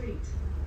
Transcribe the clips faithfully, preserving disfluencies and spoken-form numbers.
street.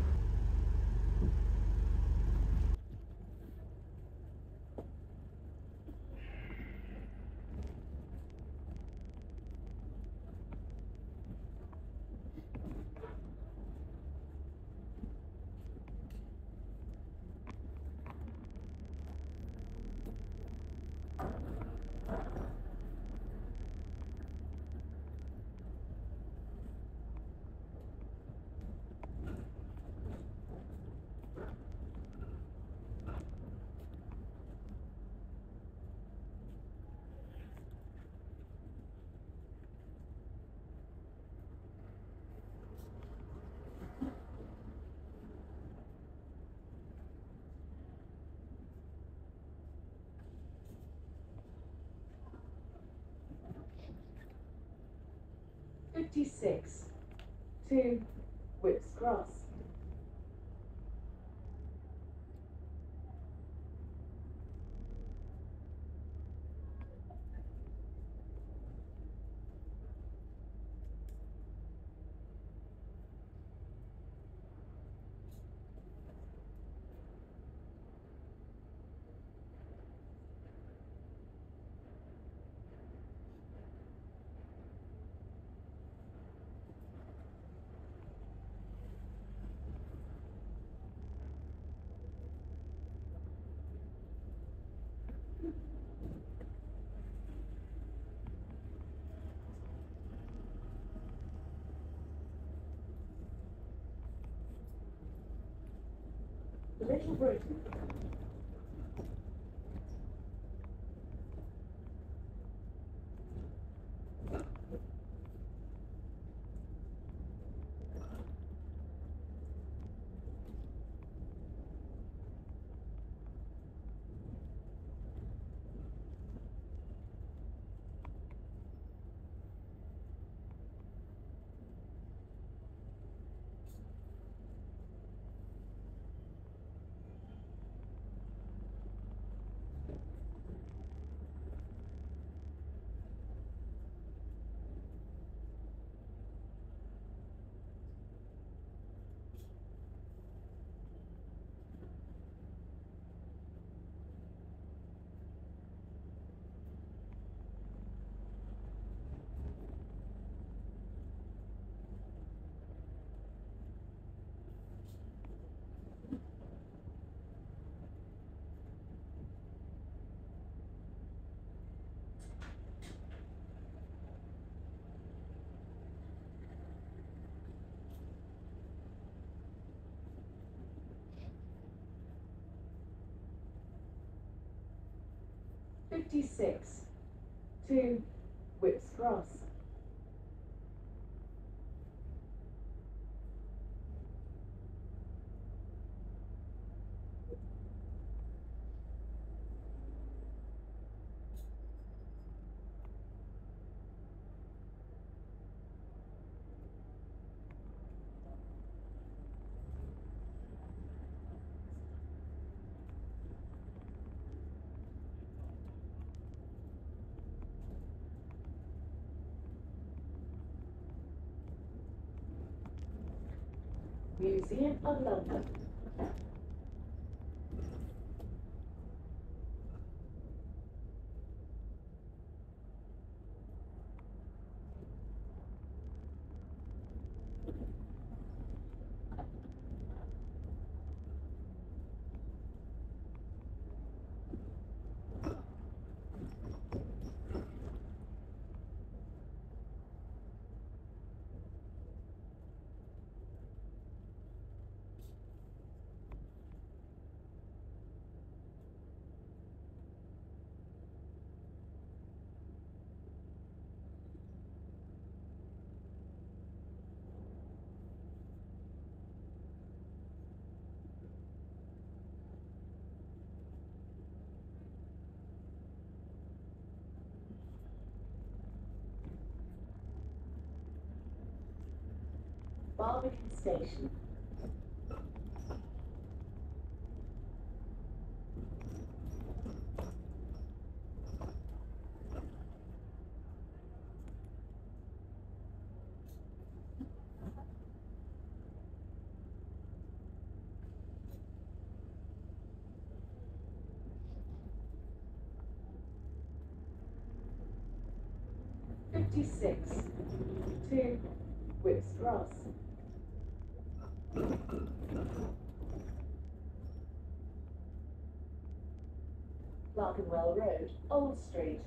fifty-six, two Whips Cross. Little Britain. fifty-six, two Whips Cross. Museum of London. Barbican Station. fifty-six. Two Whips Cross. Clerkenwell Road, Old Street.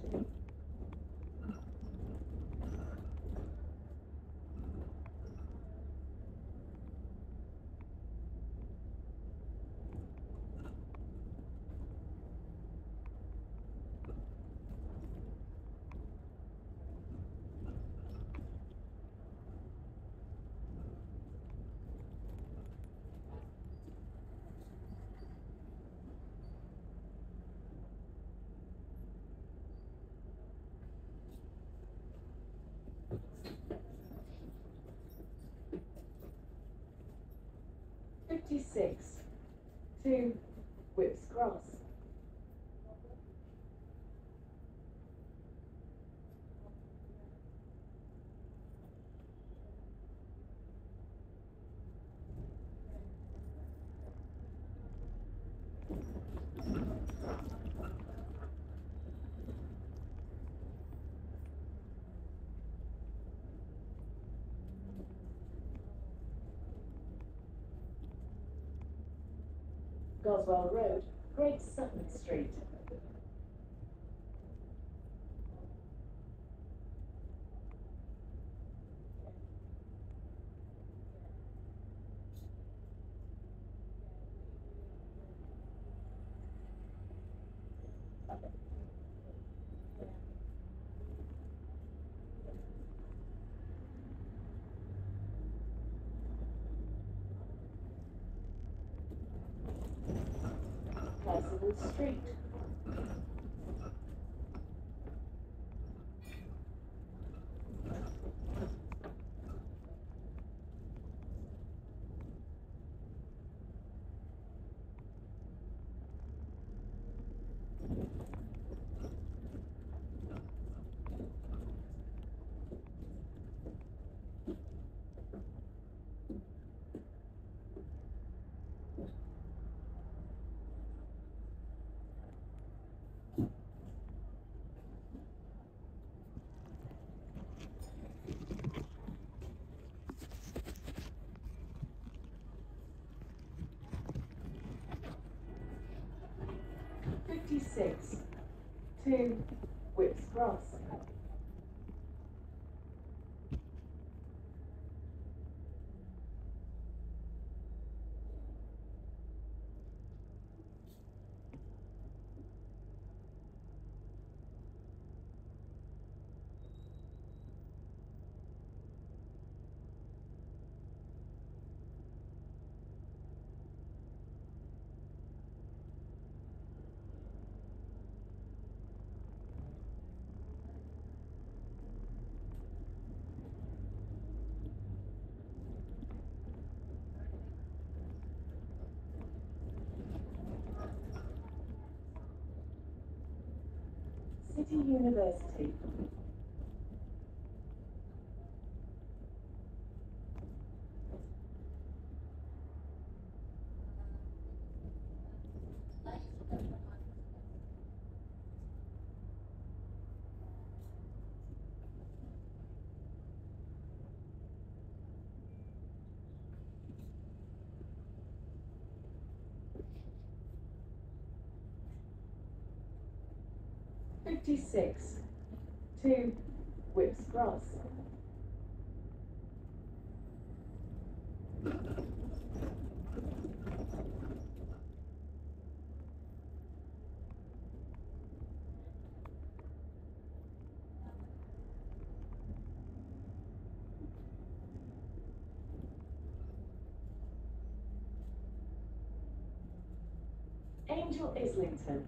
fifty-six. Two Whips Cross. Goswell Road, Great Sutton Street. Percival Street. fifty-six. Two Whips Cross. City University. fifty-six. Two Whips Cross. Angel Islington.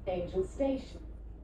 Angel Station.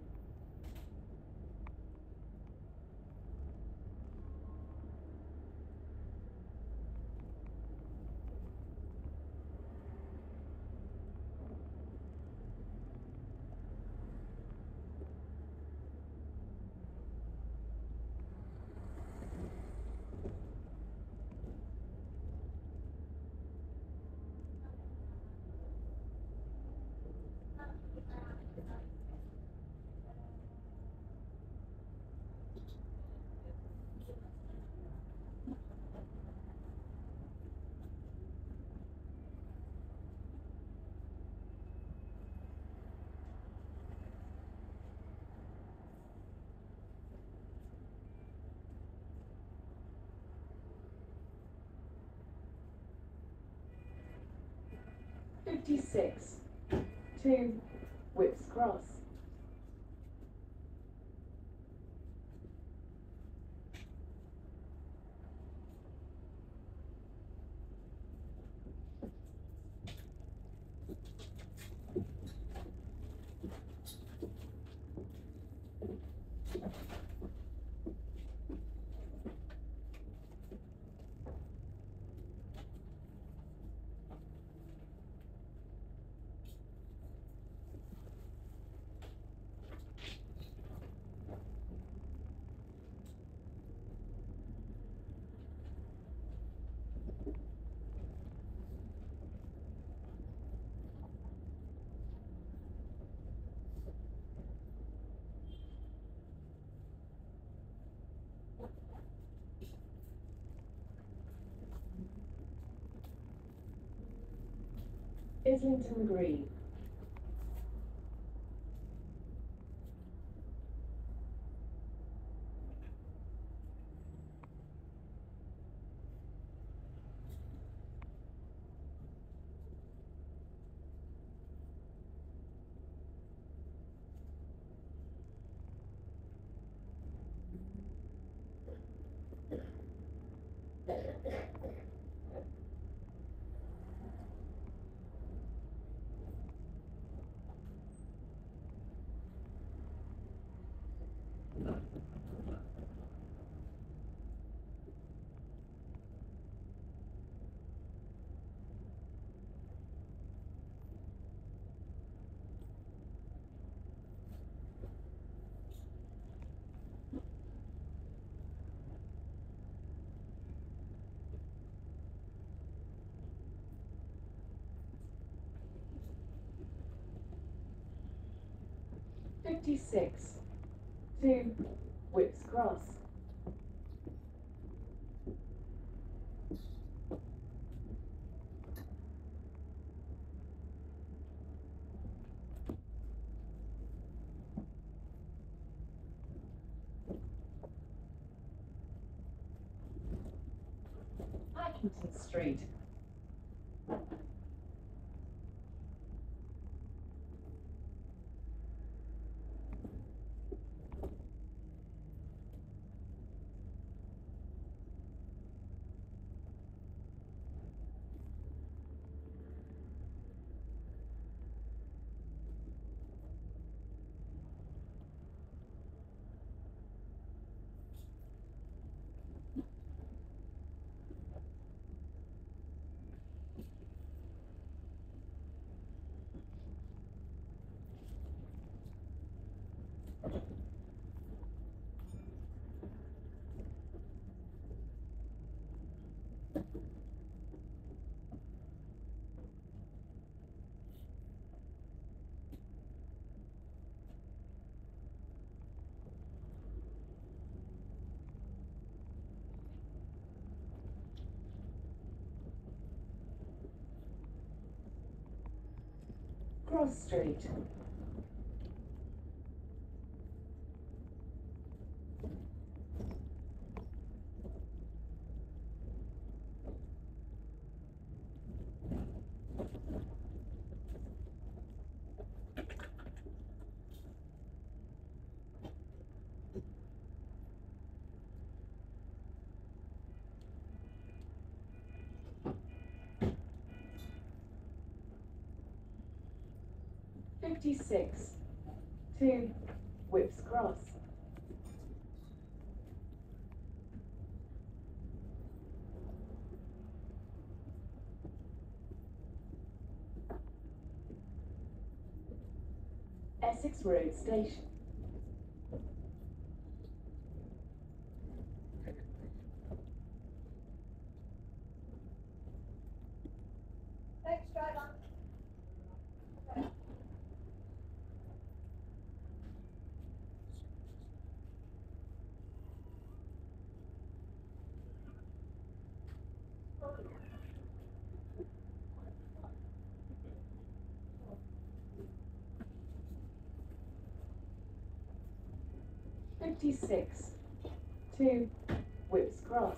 fifty-six, two Whips Cross. Islington Green. fifty-six, two Whips Cross. Hackney Street. Cross Street. fifty-six, to Whips Cross. Essex Road Station. Thanks, driver. fifty-six to Whips Cross.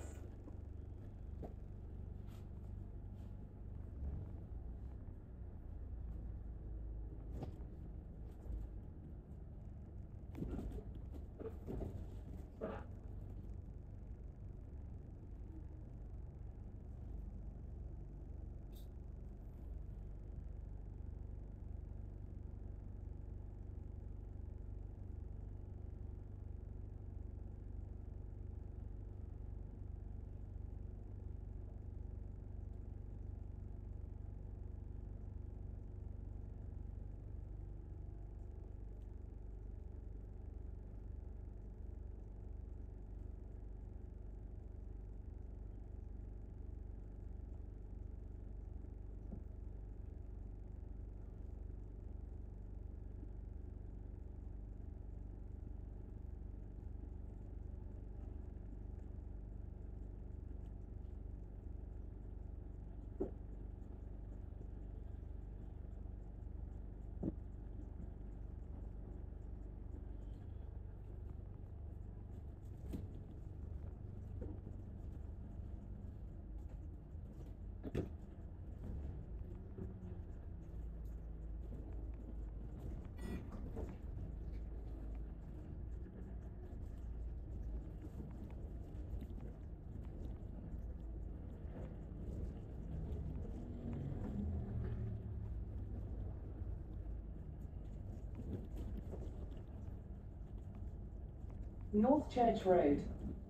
North Church Road.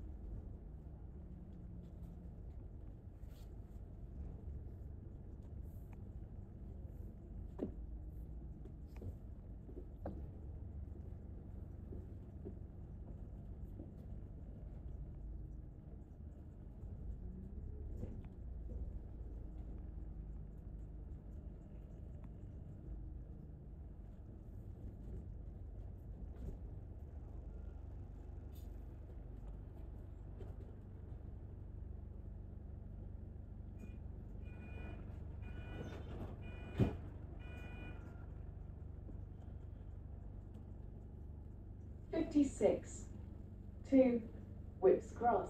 fifty-six to Whips Cross.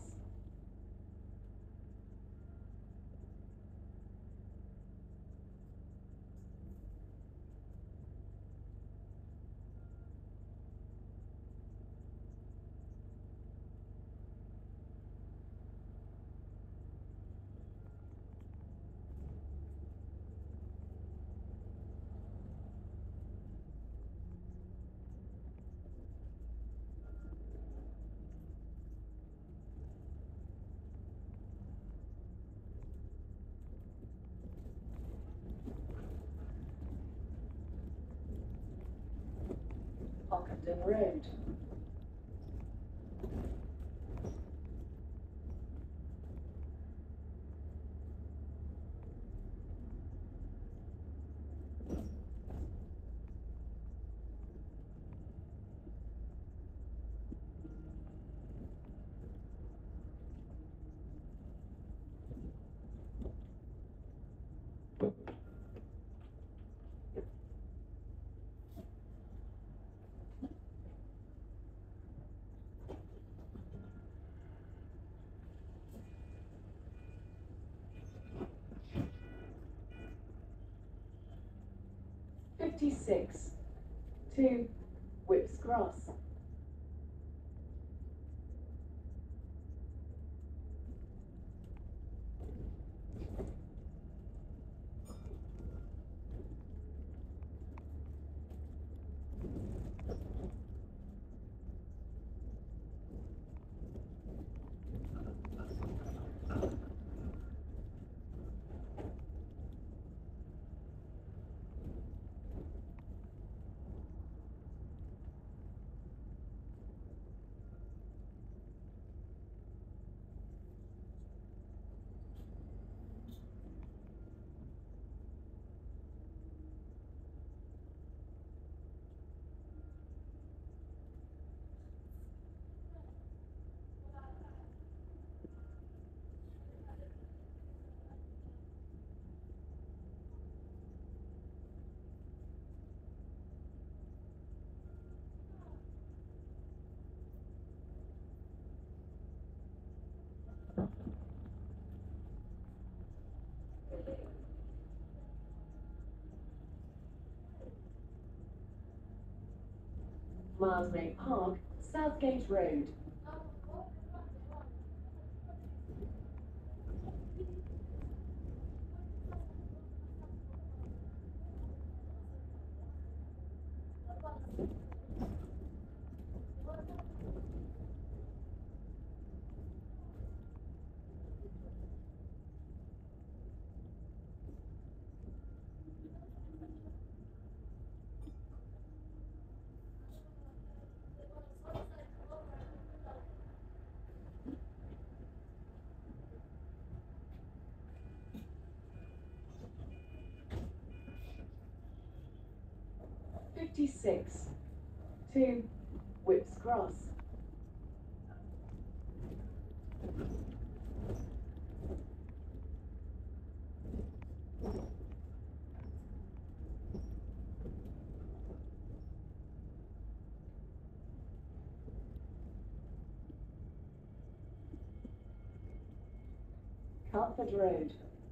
Hackney Road. fifty-six to Whips Cross. Milesmay Park, Southgate Road. fifty-six, to Whips Cross. Cartford Road.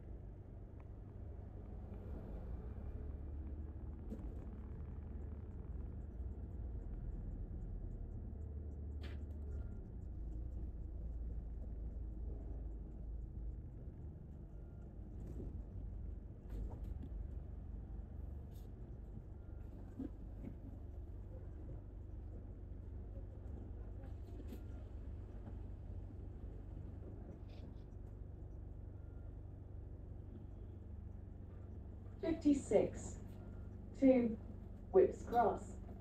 fifty-six, to Whips Cross.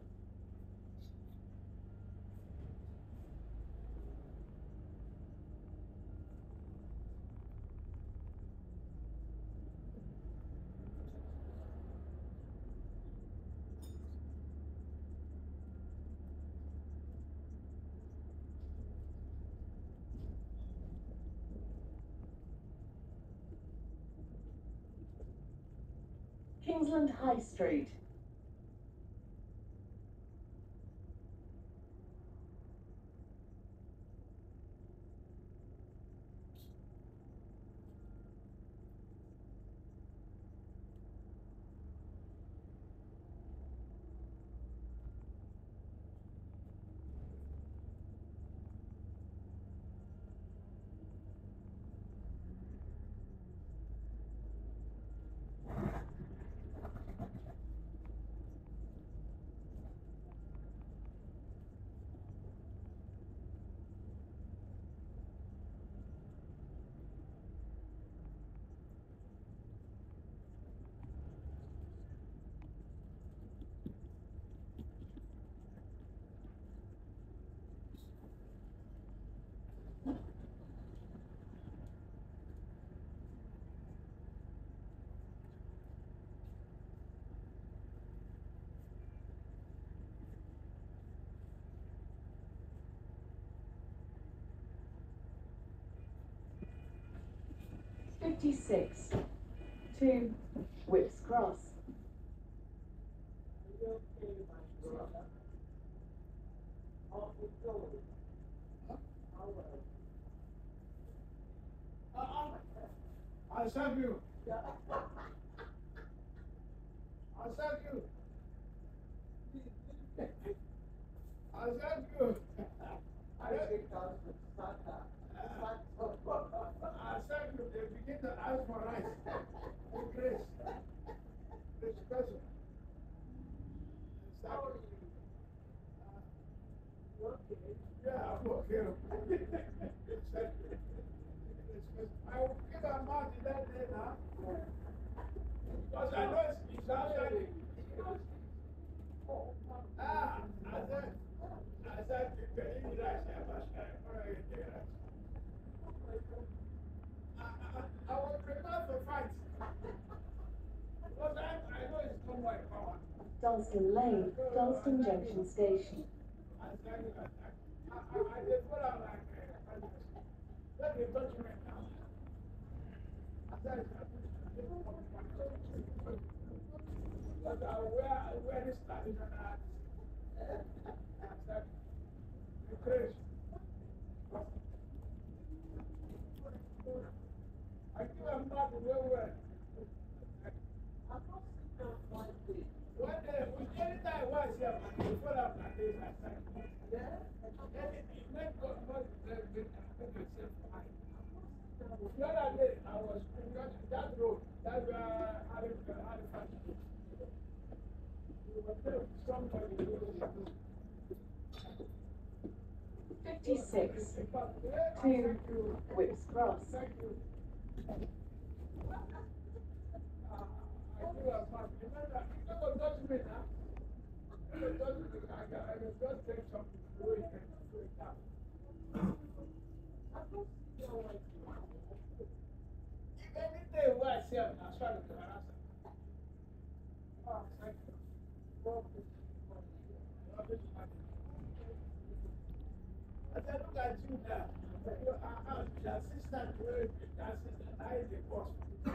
Kingsland High Street. fifty-six, to Whips Cross. I'll serve you. I'll serve you. I'll serve you. I think that's I'll serve you. They begin to ask for rice. Grace. This person. How are you? You okay? Yeah, I'm okay. I will give a mark in that day now. Because I know it's, it's outside. Ah, I said, I said, you can eat rice. I must try. I, I, I will prepare for fight. Because I, I know it's not my power. Dalston Lane, Dalston Junction Station. I said, I, I, I did what I like. Let me document now. I said, but I wear, I wear this traditional hat. I said, the grace. I give a man to wear well. I'm not sitting on one day. One day, which anytime I was here, before I'm like this, I said, that day I was because that road, that uh, Halifax, Halifax. We were there with somebody who fifty-six. Two Whips Cross. Thank you. Uh, I do have my, remember, you know what does me now? You know what does me, I got, I was just saying something to do it and do it now. If anything where I see I'm not trying to do an answer. Oh, thank you. Well, I said, look at you now. You are out, the assistant to the assistant, I is the boss.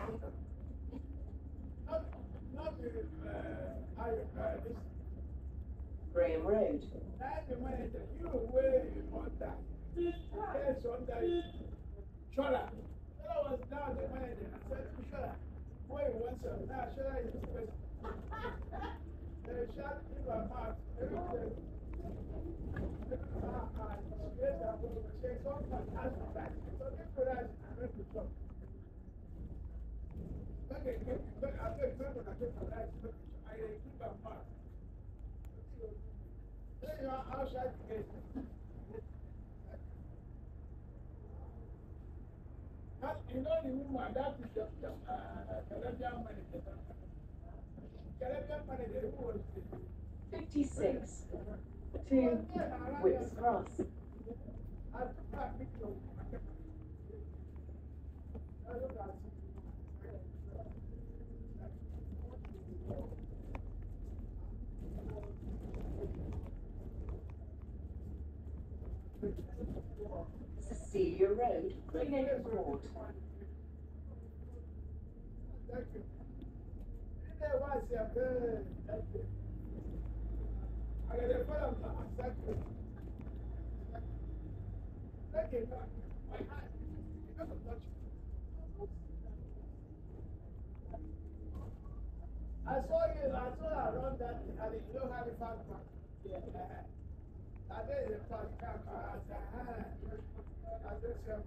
Not, not the, uh, I, uh, this. Graham Road. That's the manager. You where you want that. Yes, on that. Shola. Shola was now the manager. I said to Shola, where you want some? Now Shola is the person. They shot in my mouth. Everything. You know the woman that is the Caribbean manager. Caribbean manager who was fifty-six. Two Whips Cross. I took that picture. I look at it. Cecilia Road, Greenacre Court. Thank you. You know why I say I'm good. Thank you. I got a problem. Thank you. Thank you. My hand. You don't touch me. I saw you, I saw you around that, and you don't have a fast one. Yeah. I did a fast car. I said, ah. I just said,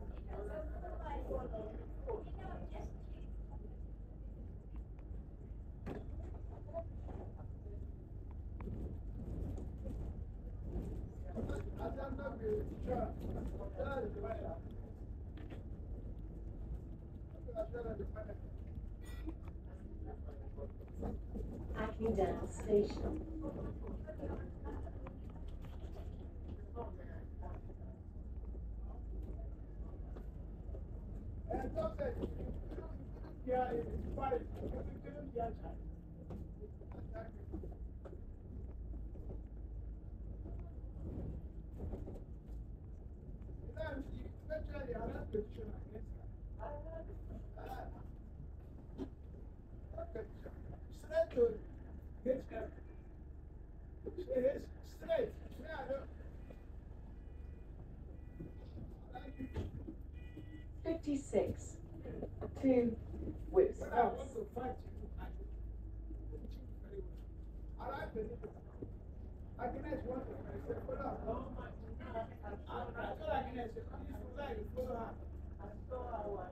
I'm not really sure. That is the matter. Hackney Downs Station. And sometimes, yeah, it's funny. You couldn't get that. Eventually, I'll have to show my next straight to get straight. Straight. fifty-six. Two Whips When I Cross. want to fight you, I will cheat very well. I like the I can ask one thing. I said, follow up. I told Agnes, if you like, follow her. I saw her one.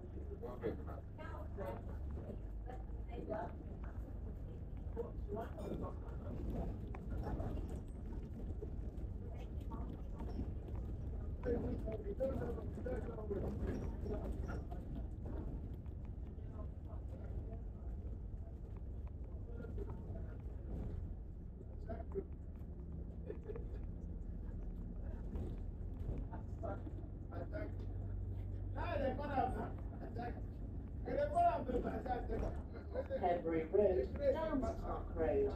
Henbury Road, Downspark Road.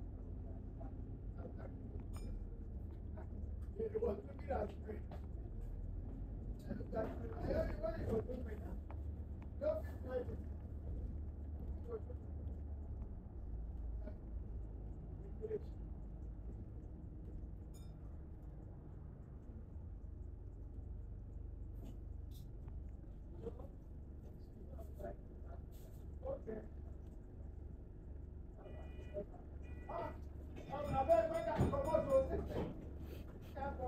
It was to be that straight. What are you going to do now? Don't be fighting. Okay.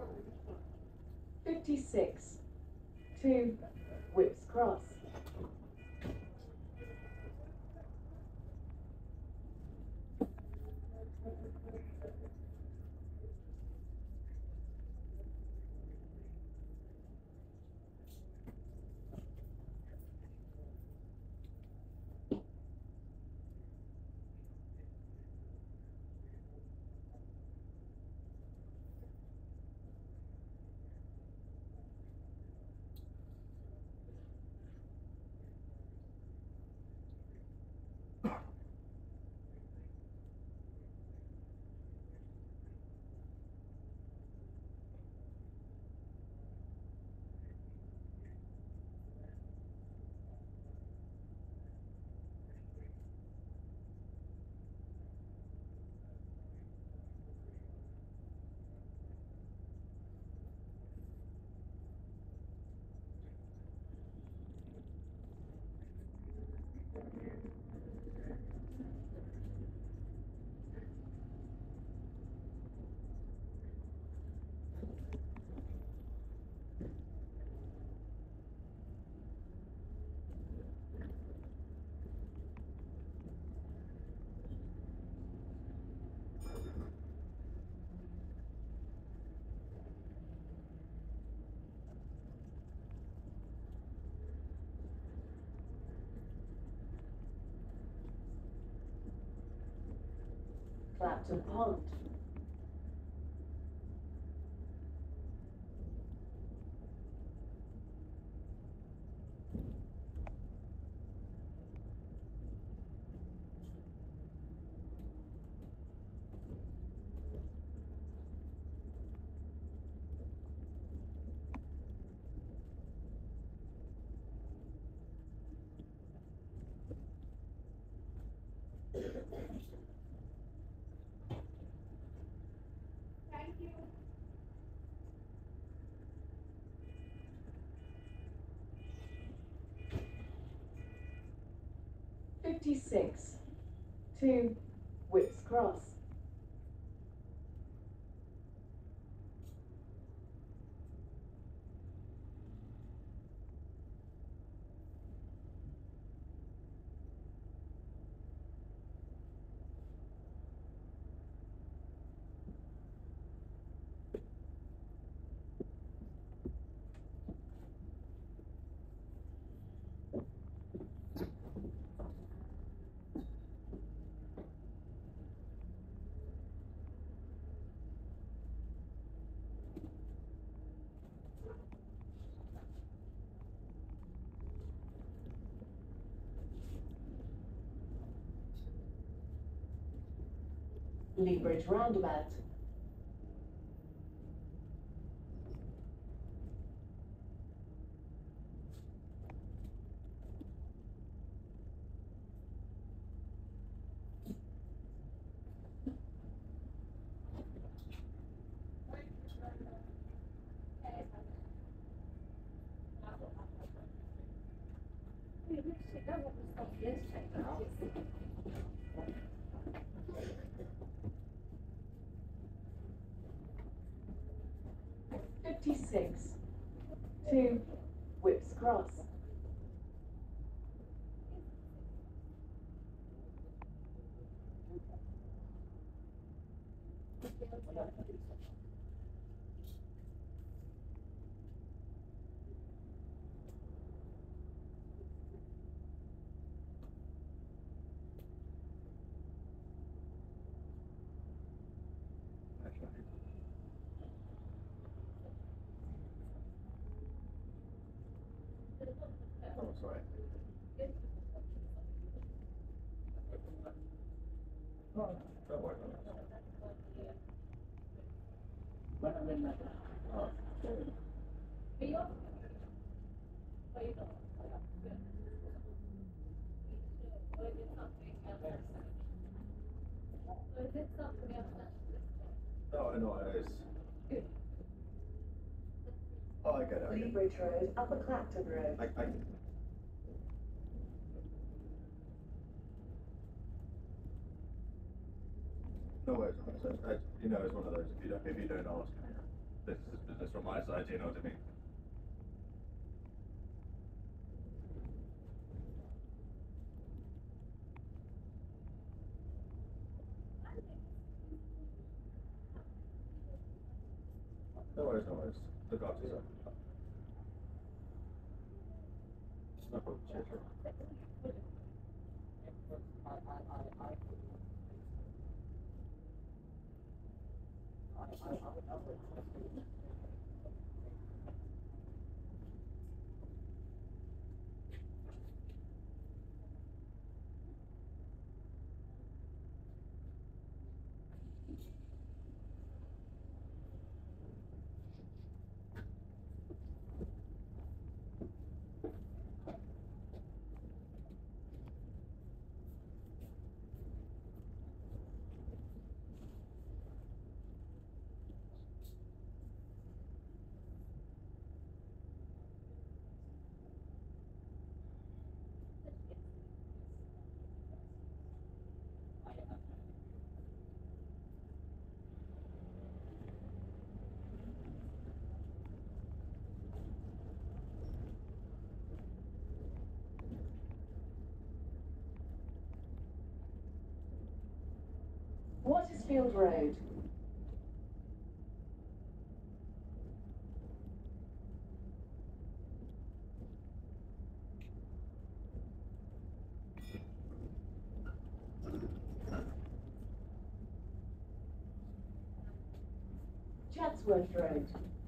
fifty-six. Two Whips Cross. Clapton Pond. Thank you. fifty-six. Two Whips Cross. Lea Bridge Roundabout. fifty-six. Two Whips Cross. Oh, sorry. No, don't worry about it. Oh. No, I know it is. Oh, I get it. I Lea get it. Bridge Road, Upper Clapton Road. I, I, no worries, no worries. I, I, you know, it's one of those, if you don't, if you don't ask, this is business from my side, you know what I mean? No worries, no worries. Look after yourself. No problem. Cheers, sure. Smithfield Road. Chatsworth Road.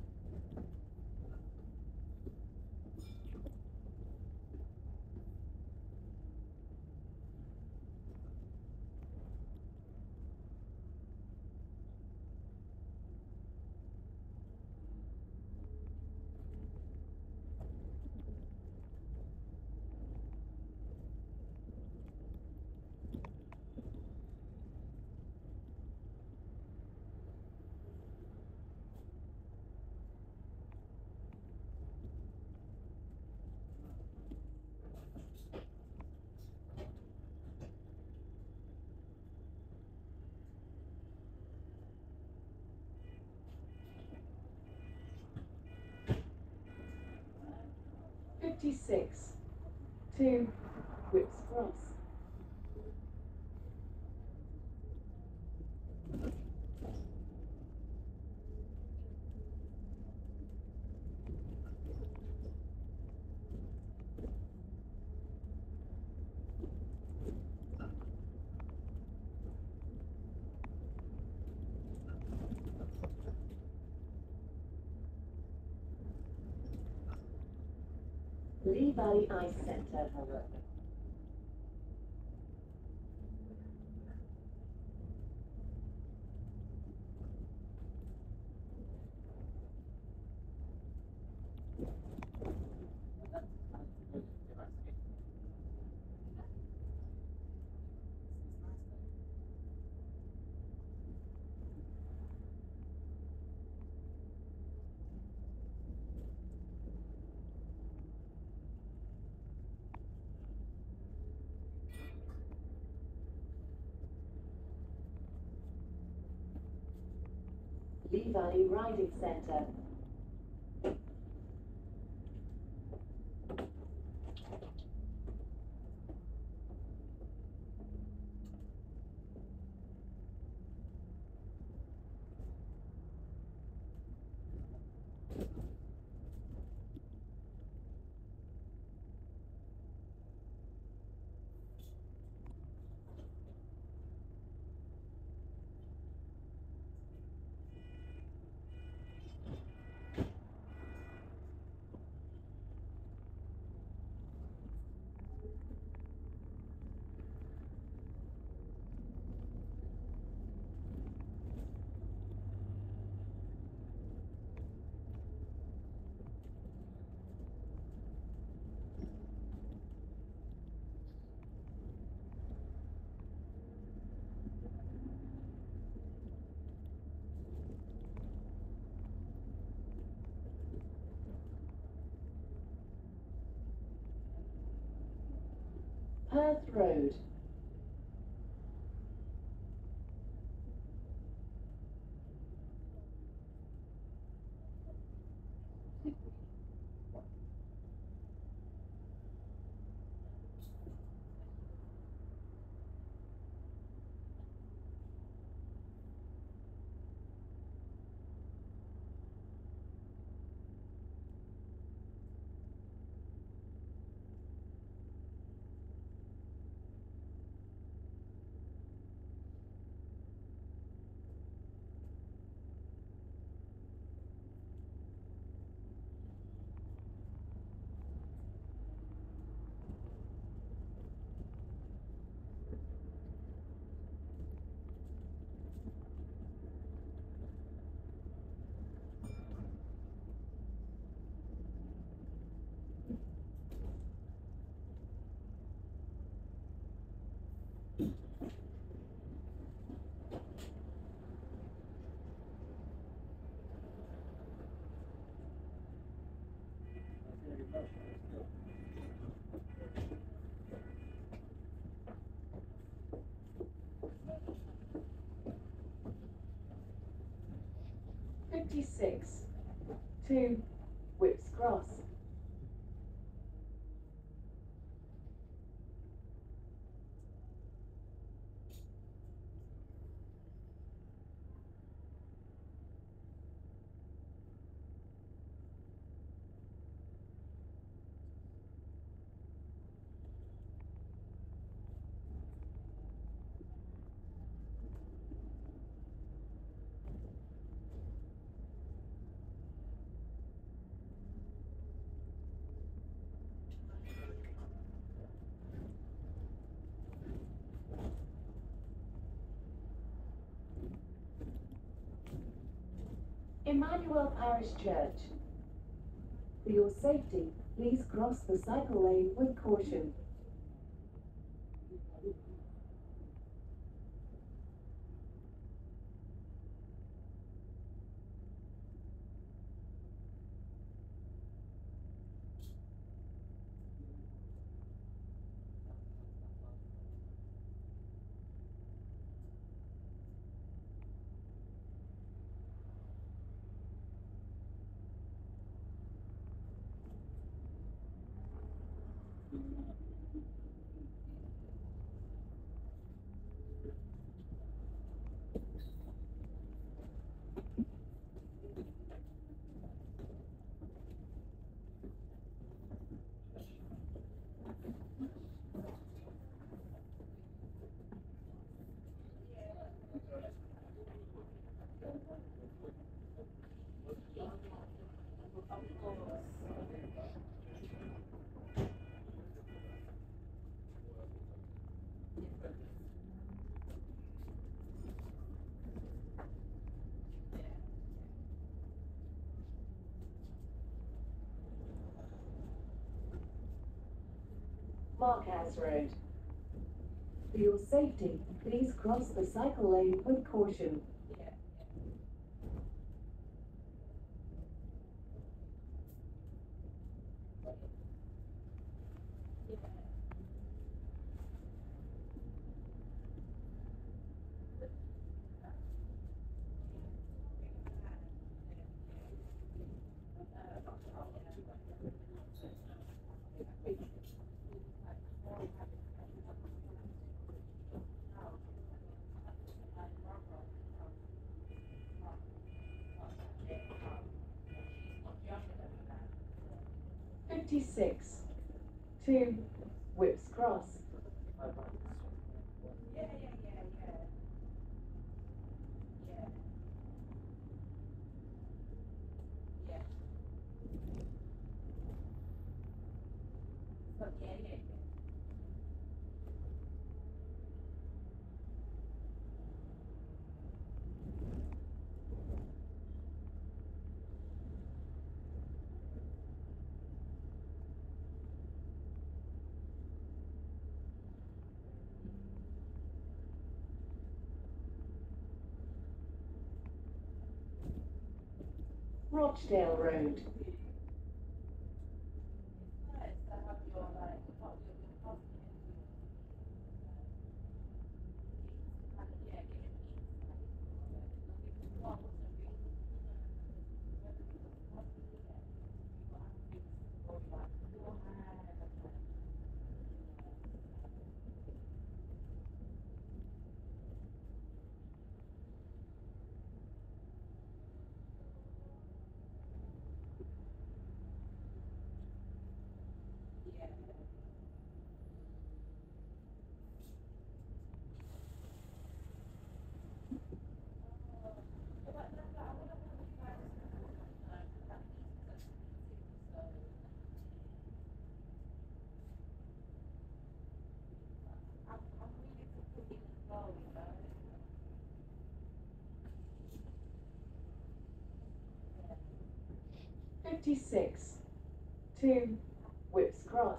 fifty-six, two Whips Cross. Lea Valley Ice Centre. Lea Valley Riding Centre. Perth Road. fifty-six, two Whips Cross. Emmanuel Parish Church. For your safety, please cross the cycle lane with caution. Markhouse Road. For your safety, please cross the cycle lane with caution. fifty-six. Two Whips Cross. Rochdale Road. fifty-six. Two Whips Cross.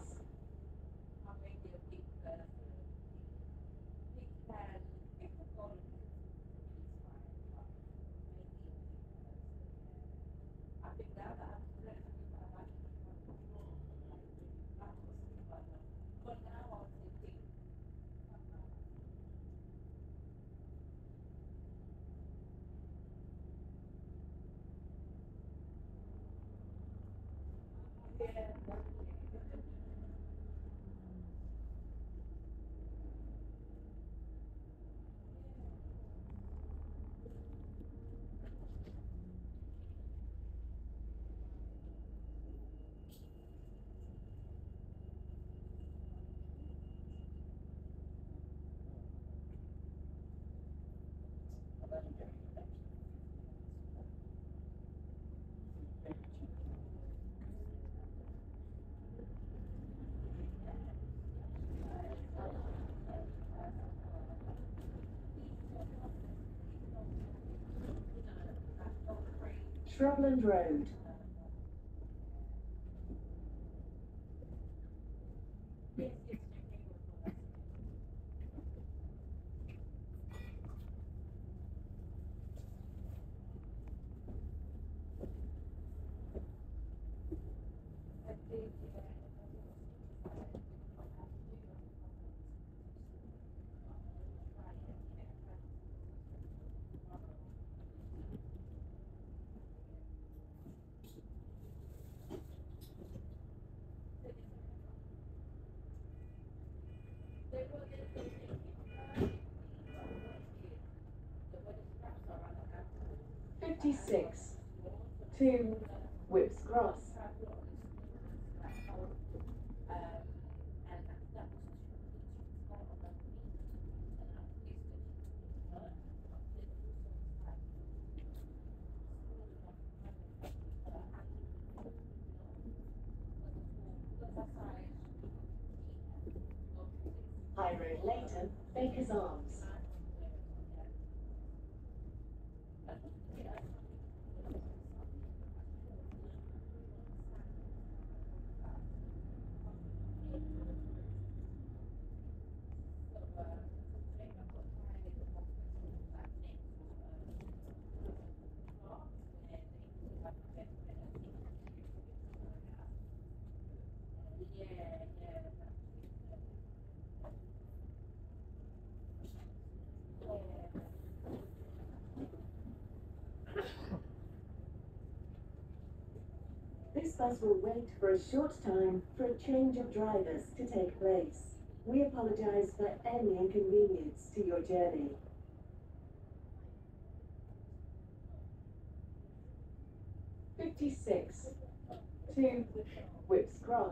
Shrubland Road. fifty-six, two Whips Cross. High Road Leighton, Baker's Arms. This bus will wait for a short time for a change of drivers to take place. We apologise for any inconvenience to your journey. fifty-six, two Whips Cross.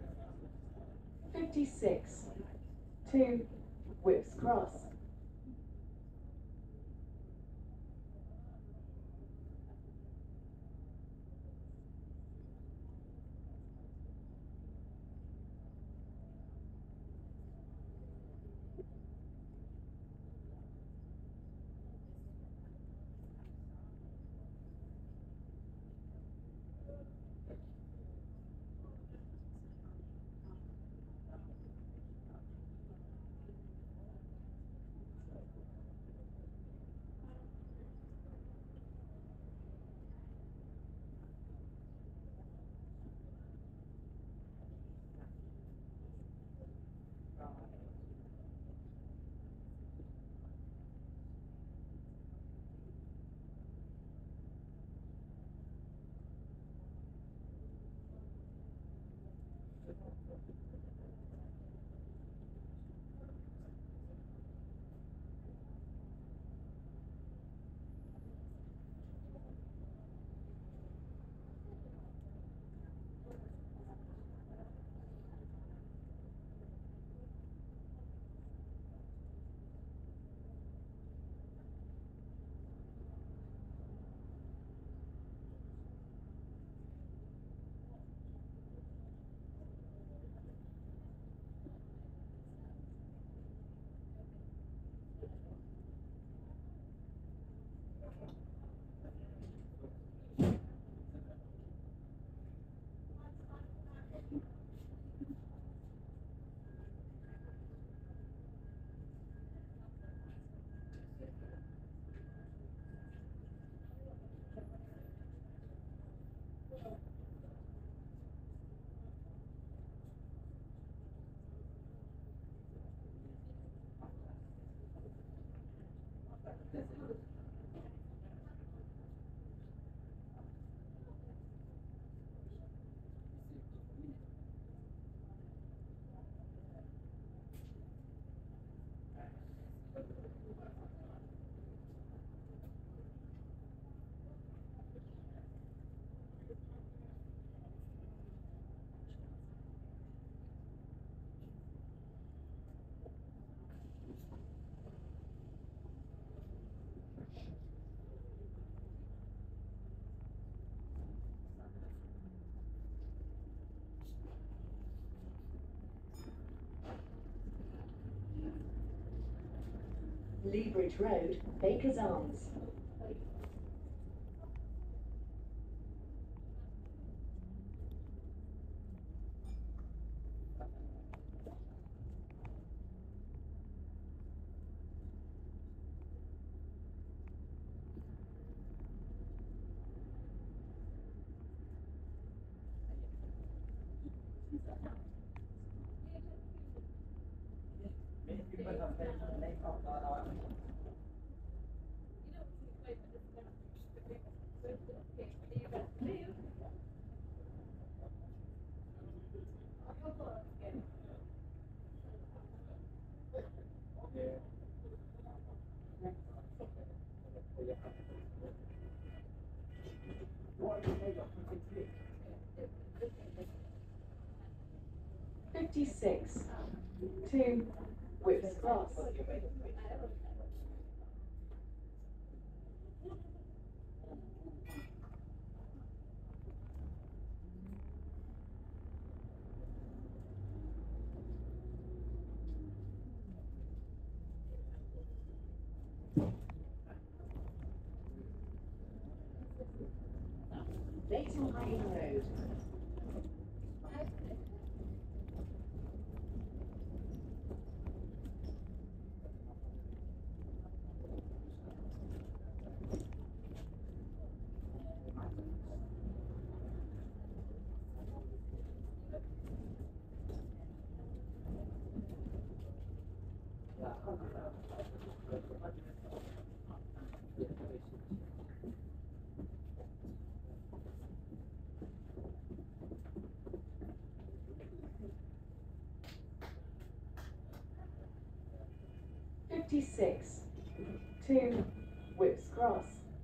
fifty-six, two Whips Cross. Lea Bridge Road, Baker's Arms. Fifty-six, two, Whips Cross. Leighton Green Road. Fifty-six, two, Whips Cross.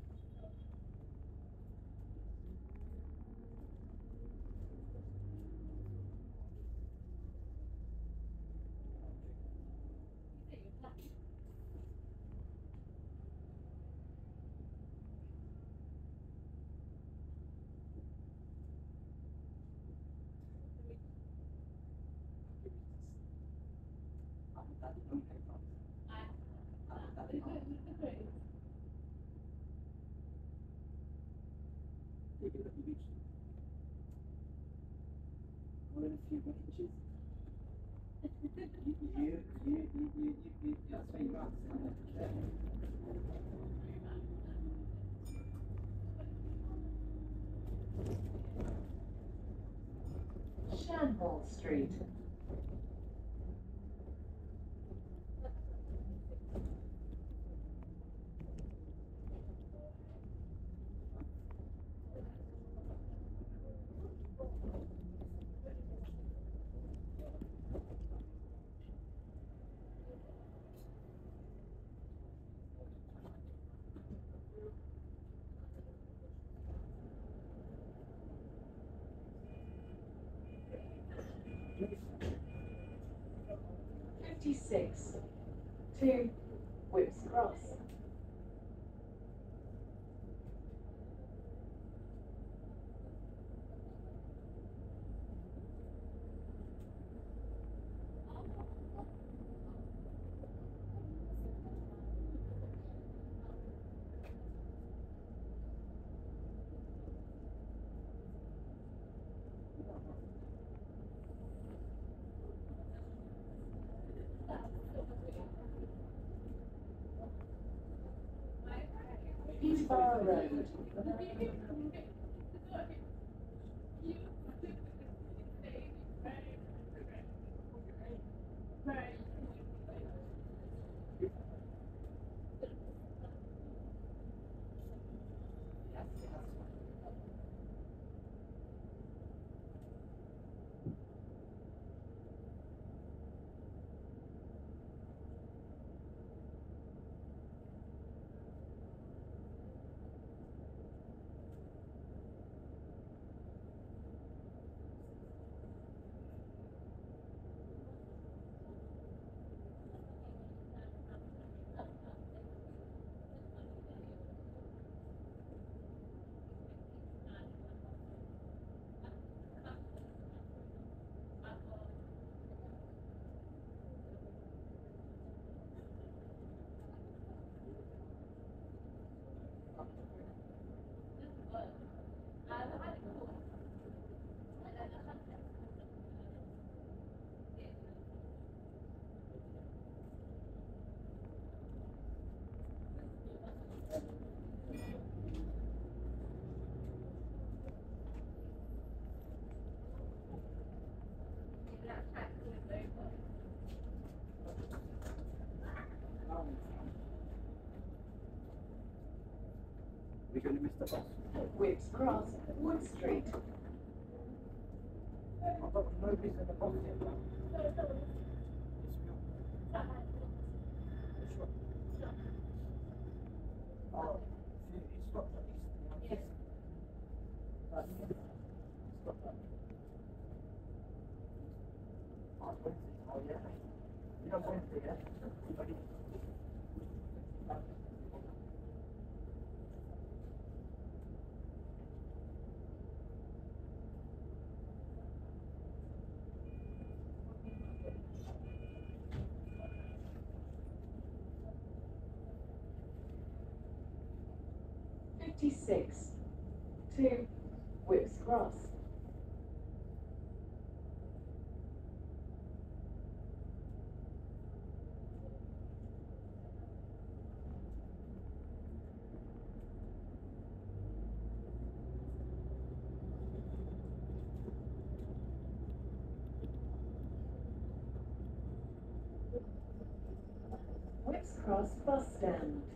Shanwell Street. Fifty-six, two, Whips Cross. Peterborough Road. the bus. Whips Cross, Wood Street. I've got nobody's in the bus yet. Oh, see, it's not that easy. That's it. It's not that. Oh, it's Wednesday. Oh, yeah. You know Wednesday, yeah? fifty-six. Two, Whips Cross. Whips Cross Bus Stand.